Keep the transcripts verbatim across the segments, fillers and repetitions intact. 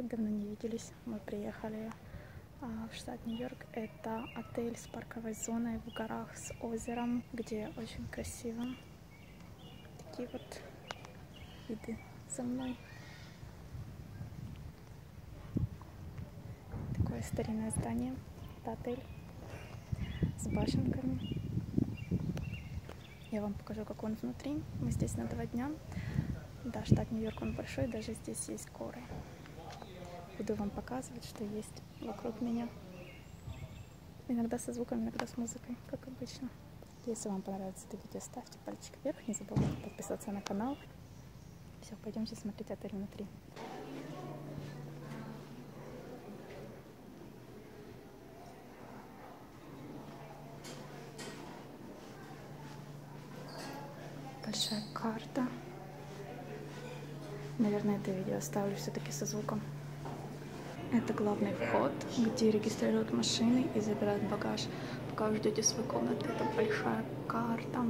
давно не виделись. Мы приехали в штат Нью-Йорк. Это отель с парковой зоной в горах с озером, где очень красиво. Такие вот виды за мной. Такое старинное здание. Это отель с башенками. Я вам покажу, как он внутри. Мы здесь на два дня. Да, штат Нью-Йорк, он большой, даже здесь есть горы. Буду вам показывать, что есть вокруг меня. Иногда со звуком, иногда с музыкой, как обычно. Если вам понравится это видео, ставьте пальчик вверх. Не забывайте подписаться на канал. Все, пойдемте смотреть отель внутри. Большая карта. Наверное, это видео оставлю все-таки со звуком. Это главный вход, где регистрируют машины и забирают багаж. Пока вы ждете свою комнату, это большая карта.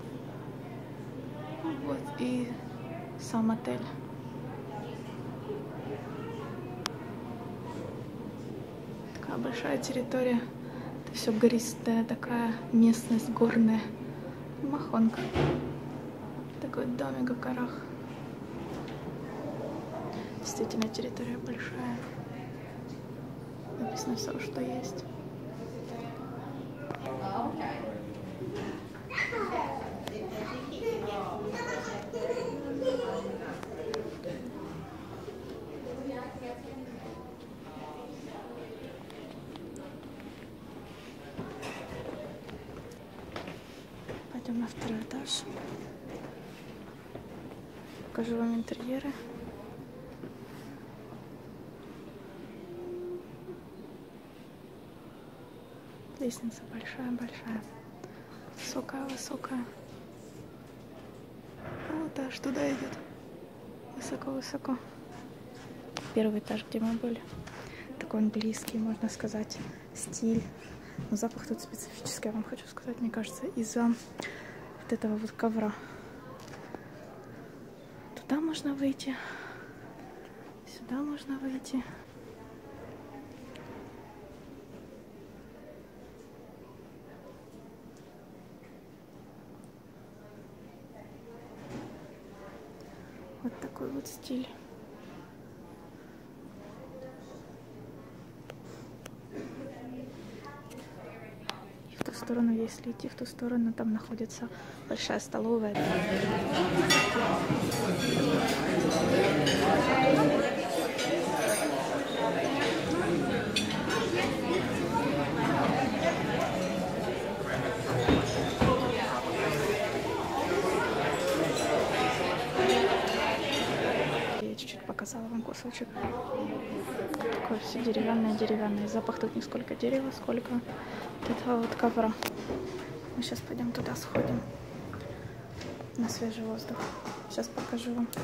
Вот и сам отель. Такая большая территория. Это все гористая такая местность, горная. Махонка. Такой домик в горах. Действительно, территория большая. Написано все, что есть. Пойдем на второй этаж. Покажу вам интерьеры. Лестница большая-большая, высокая-высокая. Вот этаж туда идет. Высоко-высоко. Первый этаж, где мы были. Такой английский, можно сказать, стиль. Но запах тут специфический, я вам хочу сказать, мне кажется, из-за вот этого вот ковра. Туда можно выйти. Сюда можно выйти. Вот такой вот стиль. И в ту сторону, если идти в ту сторону, там находится большая столовая. Показала вам кусочек. Такое все деревянное, деревянное. Запах тут не сколько дерева, сколько вот этого вот ковра. Мы сейчас пойдем туда, сходим на свежий воздух. Сейчас покажу вам.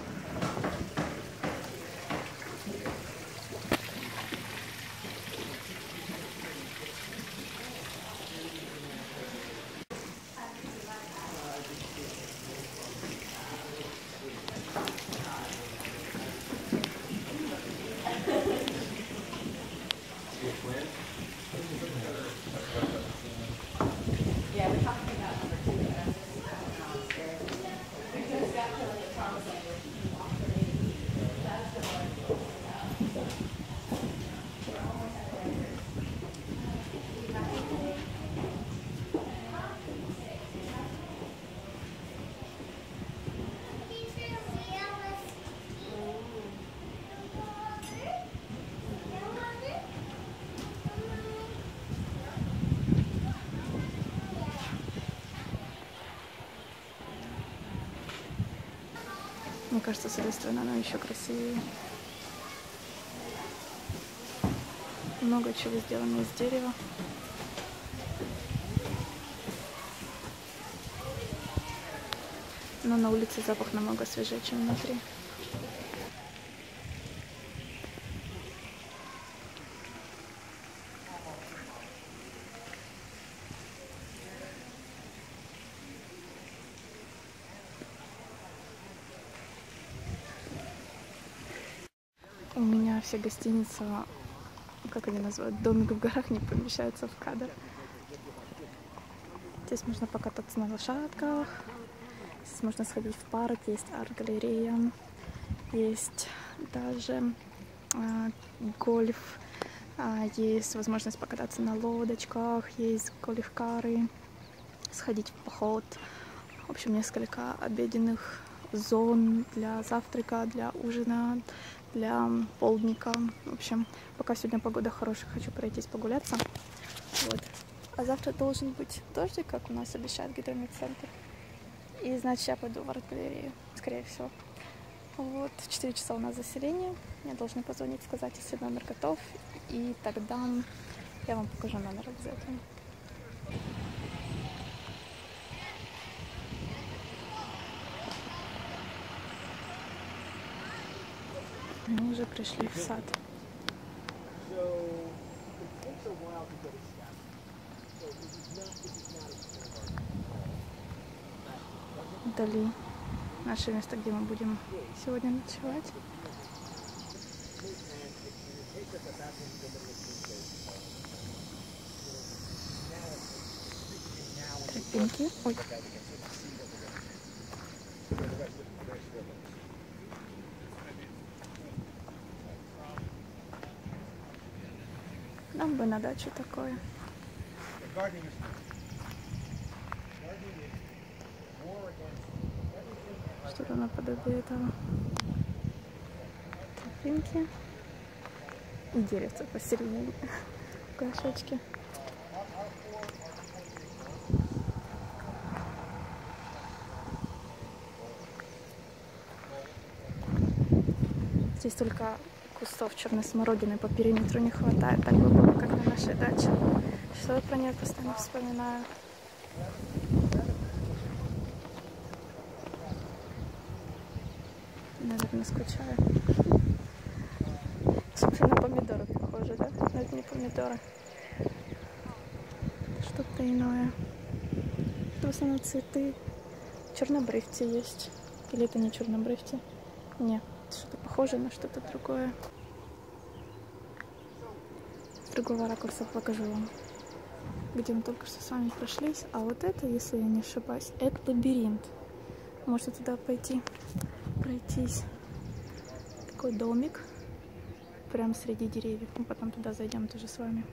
Мне кажется, с этой стороны она еще красивее. Много чего сделано из дерева. Но на улице запах намного свежее, чем внутри. У меня все гостиницы, как они называют, домик в горах, не помещаются в кадр. Здесь можно покататься на лошадках, здесь можно сходить в парк, есть арт-галерея, есть даже э, гольф, э, есть возможность покататься на лодочках, есть гольф-кары, сходить в поход. В общем, несколько обеденных зон для завтрака, для ужина, для полдника. В общем, пока сегодня погода хорошая, хочу пройтись погуляться. Вот. А завтра должен быть дождик, как у нас обещает гидрометцентр. И значит, я пойду в арт-галерею, скорее всего. Вот, в четыре часа у нас заселение. Мне должны позвонить, сказать, если номер готов. И тогда я вам покажу номер обязательно. Мы уже пришли в сад. Вдали наше место, где мы будем сегодня ночевать. Тропинки. Ой. Нам бы на дачу такое. Что-то наподобие этого. Тропинки и деревца посередине. Горшочки. Здесь только кустов черной смородины по периметру не хватает, так бы было, как на нашей даче. Что я про нее постоянно вспоминаю. Наверное, скучаю. Собственно, на помидоры похоже, да? Но это не помидоры. Что-то иное. В основном цветы. Чернобрывцы есть. Или это не чернобрывцы? Нет. Что-то похоже на что-то другое. С другого ракурса покажу вам, где мы только что с вами прошлись. А вот это, если я не ошибаюсь, это лабиринт. Можете туда пойти, пройтись. Такой домик. Прямо среди деревьев. Мы потом туда зайдем тоже с вами.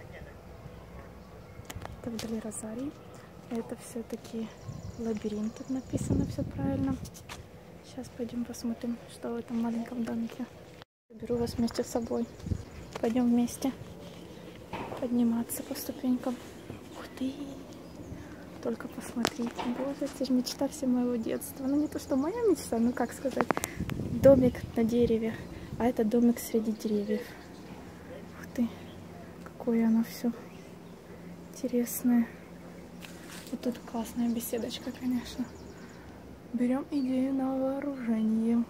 Это вдали розарий. Это все-таки лабиринт. Тут написано все правильно. Сейчас пойдем посмотрим, что в этом маленьком домике. Беру вас вместе с собой. Пойдем вместе подниматься по ступенькам. Ух ты! Только посмотрите. Боже, это же мечта всего моего детства. Ну не то, что моя мечта, ну как сказать. Домик на дереве. А это домик среди деревьев. Ух ты! Какое оно все интересное. Вот тут классная беседочка, конечно. Берем идею на вооружение.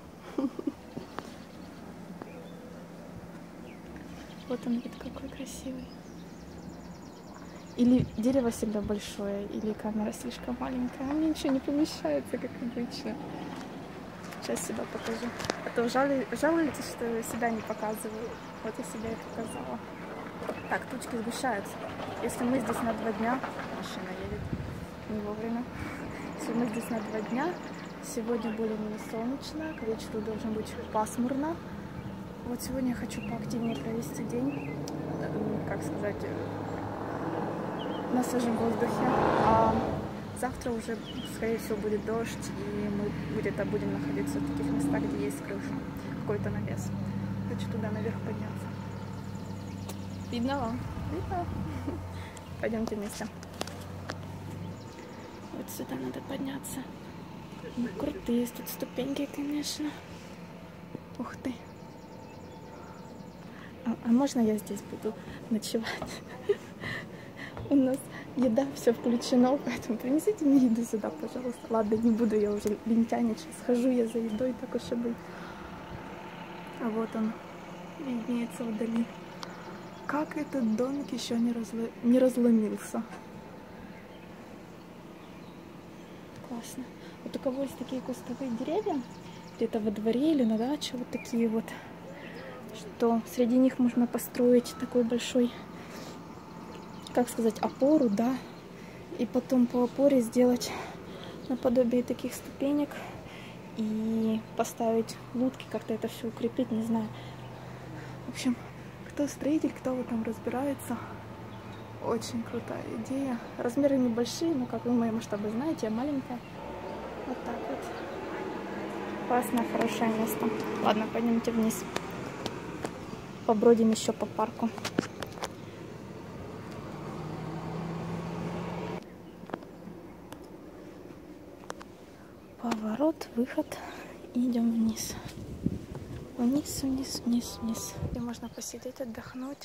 Вот он вид какой красивый. Или дерево всегда большое, или камера слишком маленькая. А мне ничего не помещается, как обычно. Сейчас себя покажу. А то жали, жалуетесь, что я себя не показываю. Вот я себя и показала. Так, тучки сгущаются. Если мы здесь на два дня... Машина едет не вовремя. Если мы здесь на два дня, сегодня более-менее солнечно, к вечеру должно быть пасмурно. Вот сегодня я хочу поактивнее провести день, как сказать, на свежем воздухе. А завтра уже, скорее всего, будет дождь, и мы где-то будем находиться в таких местах, где есть крыша, какой-то навес. Хочу туда наверх подняться. Видно вам? Видно? Пойдемте вместе. Вот сюда надо подняться. Ну, крутые тут ступеньки, конечно. Ух ты. А, а можно я здесь буду ночевать? У нас еда, все включено, поэтому принесите мне еду сюда, пожалуйста. Ладно, не буду я уже лентяничать. Схожу я за едой, так уж и быть. А вот он виднеется вдали. Как этот домик еще не, разло... не разломился. Классно. Вот у кого есть такие кустовые деревья, где-то во дворе или на даче, вот такие вот, что среди них можно построить такой большой, как сказать, опору, да, и потом по опоре сделать наподобие таких ступенек и поставить лодки, как-то это все укрепить, не знаю. В общем, кто строитель, кто в этом разбирается, очень крутая идея. Размеры небольшие, но как вы мои масштабы знаете, я маленькая. Вот так вот. Классное, хорошее место. Ладно, пойдемте вниз. Побродим еще по парку. Поворот, выход. И идем вниз. Вниз, вниз, вниз, вниз. Где можно посидеть, отдохнуть.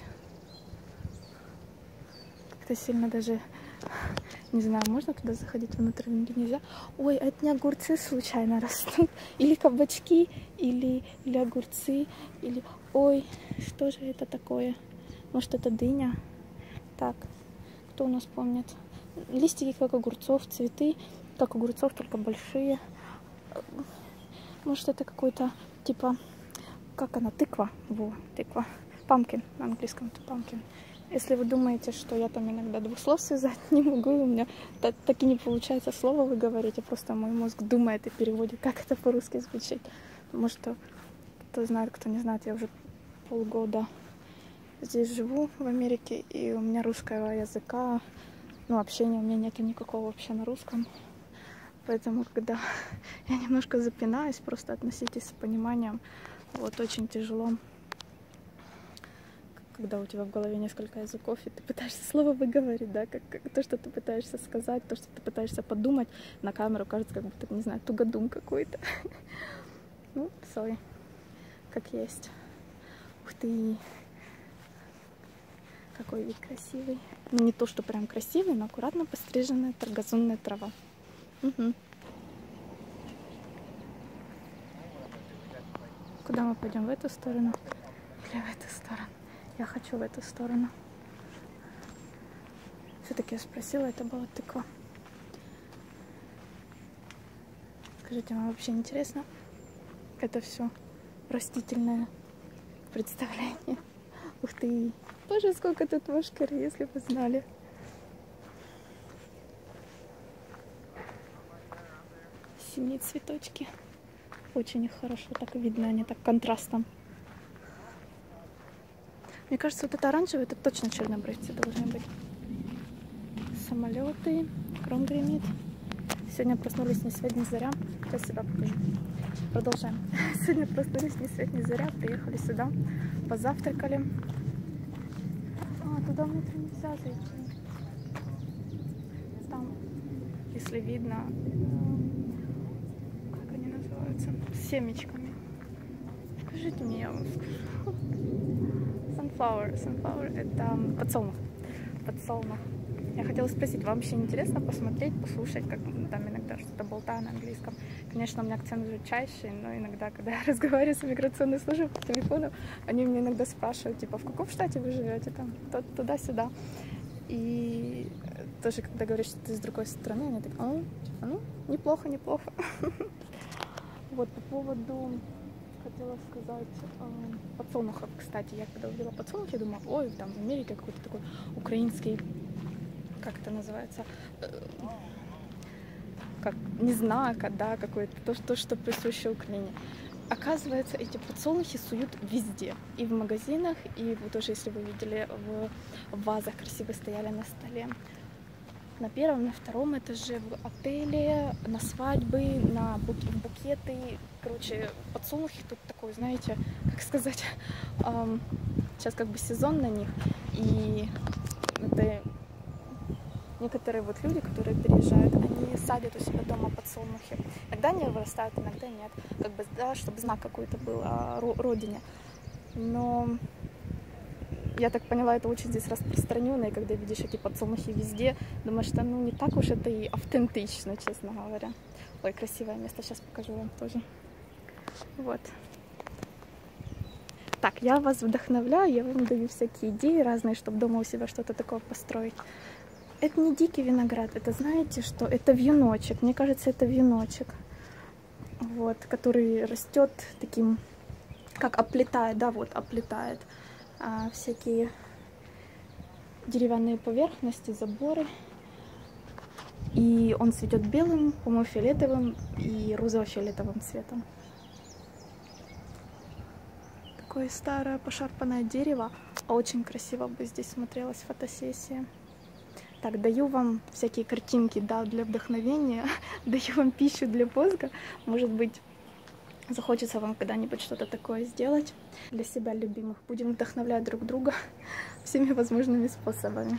Как-то сильно даже, не знаю, можно туда заходить внутрь или нельзя. Ой, а это не огурцы случайно растут? Или кабачки, или, или огурцы, или... Ой, что же это такое? Может, это дыня? Так, кто у нас помнит? Листики, как огурцов, цветы, как огурцов, только большие. Может, это какой-то, типа, как она, тыква? Во, тыква. Pumpkin, на английском это pumpkin. Если вы думаете, что я там иногда двух слов связать не могу, у меня так, так и не получается слово выговорить, а просто мой мозг думает и переводит, как это по-русски звучит. Потому что, кто знает, кто не знает, я уже полгода здесь живу, в Америке, и у меня русского языка, ну, общения у меня нету никакого вообще на русском. Поэтому, когда я немножко запинаюсь, просто относитесь с пониманием. Вот, очень тяжело, когда у тебя в голове несколько языков, и ты пытаешься слово выговорить, да, как, как то, что ты пытаешься сказать, то, что ты пытаешься подумать, на камеру кажется, как будто, не знаю, тугодум какой-то. Ну, сори, как есть. Ух ты, какой вид красивый. Ну, не то, что прям красивый, но аккуратно постриженная торгазонная трава. Угу. Куда мы пойдем? В эту сторону или в эту сторону? Я хочу в эту сторону. Все-таки я спросила, это была тыква. Скажите, вам вообще интересно? Это все растительное представление. Ух ты! Боже, сколько тут мошкары, если бы знали. Синие цветочки. Очень их хорошо так видно, они так контрастом. Мне кажется, вот это оранжевое, это точно чернобровцы должны быть. Самолеты, гром гремит. Сегодня проснулись ни свет ни заря. Сейчас себя покажу. Продолжаем. Сегодня проснулись ни свет ни заря. Приехали сюда, позавтракали. А, туда внутрь нельзя зайти. Там, если видно, как они называются, с семечками. Скажите мне, я вам скажу. Sunflower. Sunflower — это подсолнух. Подсолнух. Я хотела спросить, вам вообще интересно посмотреть, послушать, как там иногда что-то болтаю на английском? Конечно, у меня акцент звучащий, но иногда, когда я разговариваю с миграционной службой по телефону, они мне иногда спрашивают, типа, в каком штате вы живете, там, туда-сюда. И тоже, когда говоришь, что ты из другой страны, они так, а, ну, неплохо, неплохо. Вот, по поводу... Хотела сказать э, подсолнухов, кстати, я когда увидела подсолнух, я думала, ой, там в Америке какой-то такой украинский, как это называется, э, как, не знаю, да, какое-то, то, то, что присуще Украине. Оказывается, эти подсолнухи суют везде, и в магазинах, и вот тоже, если вы видели, в, в вазах красиво стояли на столе. На первом, на втором этаже, в отеле, на свадьбы, на бук букеты. Короче, подсолнухи тут такой, знаете, как сказать, эм, сейчас как бы сезон на них. И это некоторые вот люди, которые переезжают, они садят у себя дома подсолнухи. Иногда они вырастают, иногда нет. Как бы, да, чтобы знак какой-то был о родине. Но... Я так поняла, это очень здесь распространено, и когда видишь эти подсолнухи везде, думаешь, что ну не так уж это и автентично, честно говоря. Ой, красивое место, сейчас покажу вам тоже. Вот. Так, я вас вдохновляю, я вам даю всякие идеи разные, чтобы дома у себя что-то такое построить. Это не дикий виноград, это знаете что? Это вьюночек, мне кажется, это вьюночек. Вот, который растет таким как оплетает, да, вот оплетает а, всякие деревянные поверхности, заборы. И он цветет белым, по-моему, фиолетовым и розово-фиолетовым цветом. Такое старое пошарпанное дерево. А очень красиво бы здесь смотрелась фотосессия. Так, даю вам всякие картинки, да, для вдохновения. Даю вам пищу для мозга. Может быть, захочется вам когда-нибудь что-то такое сделать для себя любимых. Будем вдохновлять друг друга всеми возможными способами.